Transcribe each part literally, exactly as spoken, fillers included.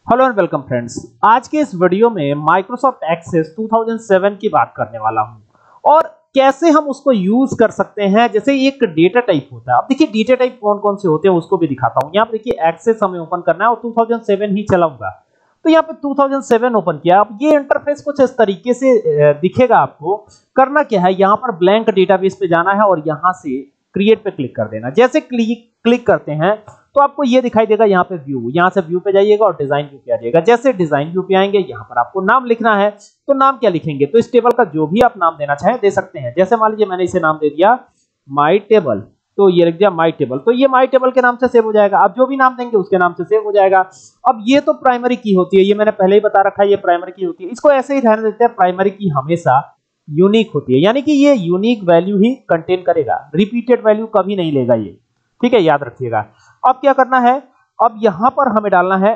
Hello and welcome friends. आज के इस वीडियो में माइक्रोसॉफ्ट एक्सेस दो हज़ार सात की बात करने वाला हूं और कैसे हम उसको यूज कर सकते हैं। जैसे एक डेटा टाइप होता है, अब देखिए डेटा टाइप कौन कौन से होते हैं उसको भी दिखाता हूं। यहाँ पे देखिए एक्सेस हमें ओपन करना है और दो हज़ार सात ही चलाऊंगा, तो यहाँ पे दो हज़ार सात ओपन किया। अब ये इंटरफेस कुछ इस तरीके से दिखेगा। आपको करना क्या है, यहाँ पर ब्लैंक डेटाबेस पे जाना है और यहाँ से क्रिएट पे क्लिक कर देना। जैसे क्लिक क्लिक करते हैं तो आपको ये दिखाई देगा यहाँ पे व्यू, यहाँ से व्यू पे जाइएगा और डिजाइन व्यू पे आ जाइएगा। जैसे डिजाइन व्यू पे आएंगे यहाँ पर आपको नाम लिखना है, तो नाम क्या लिखेंगे, तो इस टेबल का जो भी आप नाम देना चाहें दे सकते हैं। जैसे मान लीजिए मैंने इसे नाम दे दिया माई टेबल, तो ये लिख दिया माई टेबल, तो ये माई टेबल के नाम से सेव हो जाएगा। आप जो भी नाम देंगे उसके नाम से सेव हो जाएगा। अब ये तो प्राइमरी की होती है, ये मैंने पहले ही बता रखा है, ये प्राइमरी की होती है। इसको ऐसे ही रहने देते हैं। प्राइमरी की हमेशा यूनिक होती है, यानी कि ये यूनिक वैल्यू ही कंटेन करेगा, रिपीटेड वैल्यू कभी नहीं लेगा ये, ठीक है, याद रखिएगा। अब क्या करना है, अब यहां पर हमें डालना है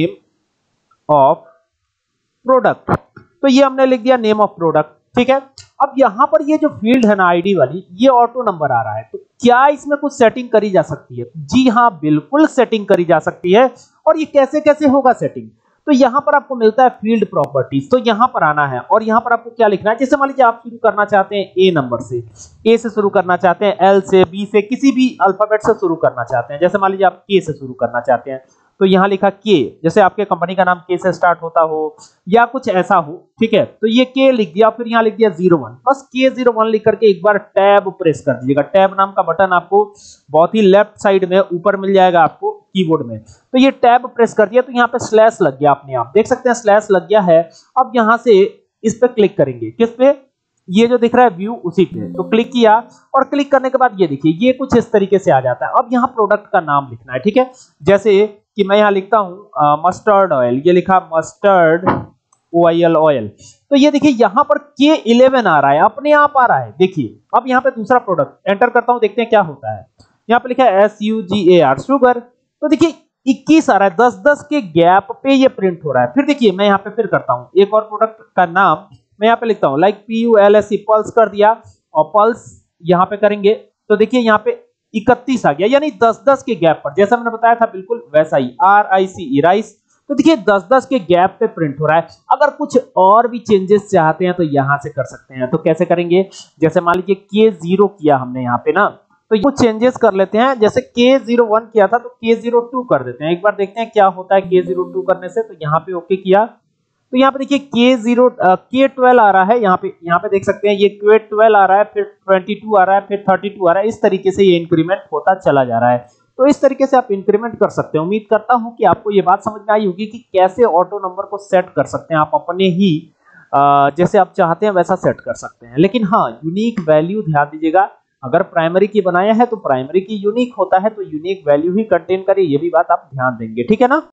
नेम ऑफ प्रोडक्ट, तो ये हमने लिख दिया नेम ऑफ प्रोडक्ट, ठीक है। अब यहां पर ये जो फील्ड है ना आईडी वाली, ये ऑटो नंबर आ रहा है, तो क्या इसमें कुछ सेटिंग करी जा सकती है? जी हां, बिल्कुल सेटिंग करी जा सकती है। और ये कैसे कैसे होगा सेटिंग, तो यहां पर आपको मिलता है फील्ड प्रॉपर्टीज, तो यहां पर आना है और यहां पर आपको क्या लिखना है। जैसे मान लीजिए आप शुरू करना चाहते हैं ए नंबर से, ए से शुरू करना चाहते हैं, एल से, बी से, किसी भी अल्फाबेट से शुरू करना चाहते हैं। जैसे मान लीजिए आप के से शुरू करना चाहते हैं, तो यहां लिखा के, जैसे आपके कंपनी का नाम के से स्टार्ट होता हो या कुछ ऐसा हो, ठीक है, तो ये के लिख दिया। फिर यहां लिख दिया जीरो वन, बस के जीरो वन लिख करके एक बार टैब प्रेस कर दीजिएगा। टैब नाम का बटन आपको बहुत ही लेफ्ट साइड में ऊपर मिल जाएगा आपको कीबोर्ड में, तो ये टैब प्रेस कर दिया, तो यहाँ पे स्लैश लग गया, अपने आप देख सकते हैं स्लैश लग गया है। अब यहां से इस पे क्लिक करेंगे, किस पे, ये जो दिख रहा है व्यू, उसी पे, तो क्लिक किया और क्लिक करने के बाद ये देखिए ये कुछ इस तरीके से आ जाता है। अब यहाँ प्रोडक्ट का नाम लिखना है, ठीक है। जैसे कि मैं यहाँ लिखता हूँ मस्टर्ड ऑयल, ये लिखा मस्टर्ड ऑयल ऑयल, तो ये देखिए यहाँ पर के इलेवन आ रहा है, अपने आप आ रहा है। देखिए अब यहाँ पे दूसरा प्रोडक्ट एंटर करता हूँ, देखते हैं क्या होता है। यहाँ पे लिखा है S U G A R sugar, तो देखिए इक्कीस आ रहा है, दस दस के गैप पे ये प्रिंट हो रहा है। फिर देखिए मैं यहाँ पे फिर करता हूँ एक और प्रोडक्ट का नाम मैं यहाँ पे लिखता हूँ like P U L S E, pulse कर दिया और पल्स यहाँ पे करेंगे, तो देखिए यहाँ पे इकतीस आ गया, यानी दस दस के गैप पर, जैसा मैंने बताया था बिल्कुल वैसा ही, are I C E rice, तो देखिए दस दस के गैप पे प्रिंट हो रहा है। अगर कुछ और भी चेंजेस चाहते हैं तो यहाँ से कर सकते हैं, तो कैसे करेंगे, जैसे मान लीजिए के जीरो किया हमने यहाँ पे ना, तो ये चेंजेस कर लेते हैं। जैसे के जीरो वन किया था तो के जीरो टू कर देते हैं, एक बार देखते हैं क्या होता है के जीरो टू करने से। तो यहाँ पे ओके किया, तो यहाँ पे देखिए के जीरो के ट्वेल्व आ रहा है, यहाँ पे यहाँ पे देख सकते हैं ये के ट्वेल्व आ रहा है, फिर बाईस आ रहा है, फिर बत्तीस आ रहा है। इस तरीके से ये इंक्रीमेंट होता चला जा रहा है, तो इस तरीके से आप इंक्रीमेंट कर सकते हैं। उम्मीद करता हूं कि आपको ये बात समझ में आई होगी कि कैसे ऑटो नंबर को सेट कर सकते हैं। आप अपने ही जैसे आप चाहते हैं वैसा सेट कर सकते हैं, लेकिन हाँ यूनिक वैल्यू ध्यान दीजिएगा। अगर प्राइमरी की बनाया है तो प्राइमरी की यूनिक होता है, तो यूनिक वैल्यू ही कंटेन करे, ये भी बात आप ध्यान देंगे, ठीक है ना।